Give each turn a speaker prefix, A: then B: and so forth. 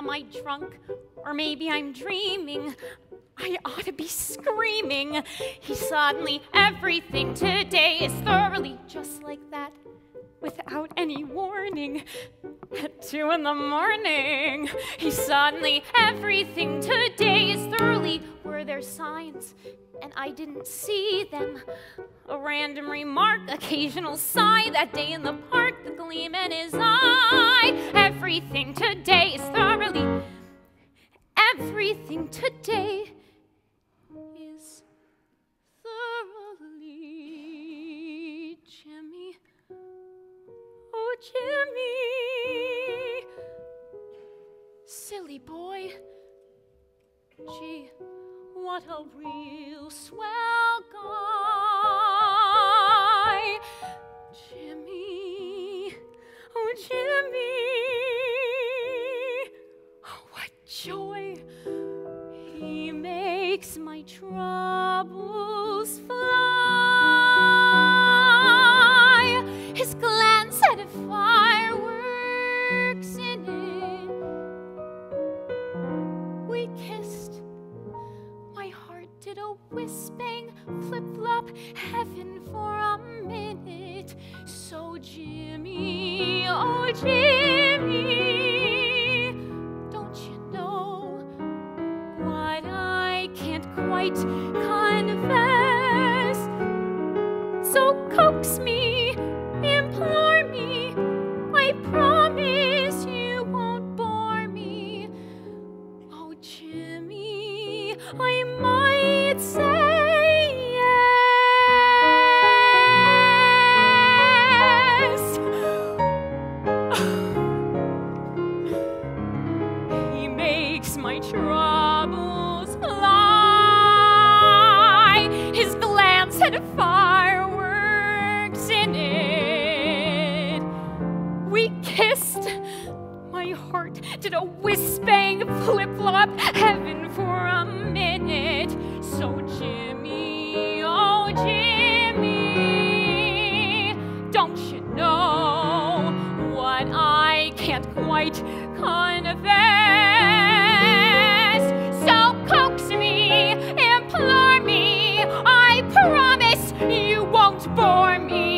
A: Am I drunk? Or maybe I'm dreaming. I ought to be screaming. He suddenly, everything today is thoroughly just like that, without any warning. At 2 in the morning, he suddenly, everything today is thoroughly. Were there signs and I didn't see them? A random remark, occasional sigh, that day in the park, the gleam in his eye. Everything today is thoroughly. Everything today is thoroughly. Jimmy, oh Jimmy, silly boy. Gee, what a real swell guy. Jimmy, oh Jimmy, oh, what joy. He makes my troubles fly. His glance had fireworks in it. We kissed. My heart did a whiz-bang, flip-flop, heaven for a minute. So Jimmy, oh Jimmy, don't you know what I can't quite confess? So coax me, implore me, I promise you won't bore me. Oh Jimmy, I might say yes. He makes my troubles fly. His glance had fireworks in it. We kissed. My heart did a whiz-bang, flip-flop, heaven for a minute. So Jimmy, oh Jimmy, don't you know what I can't quite confess? So coax me, implore me, I promise you won't bore me.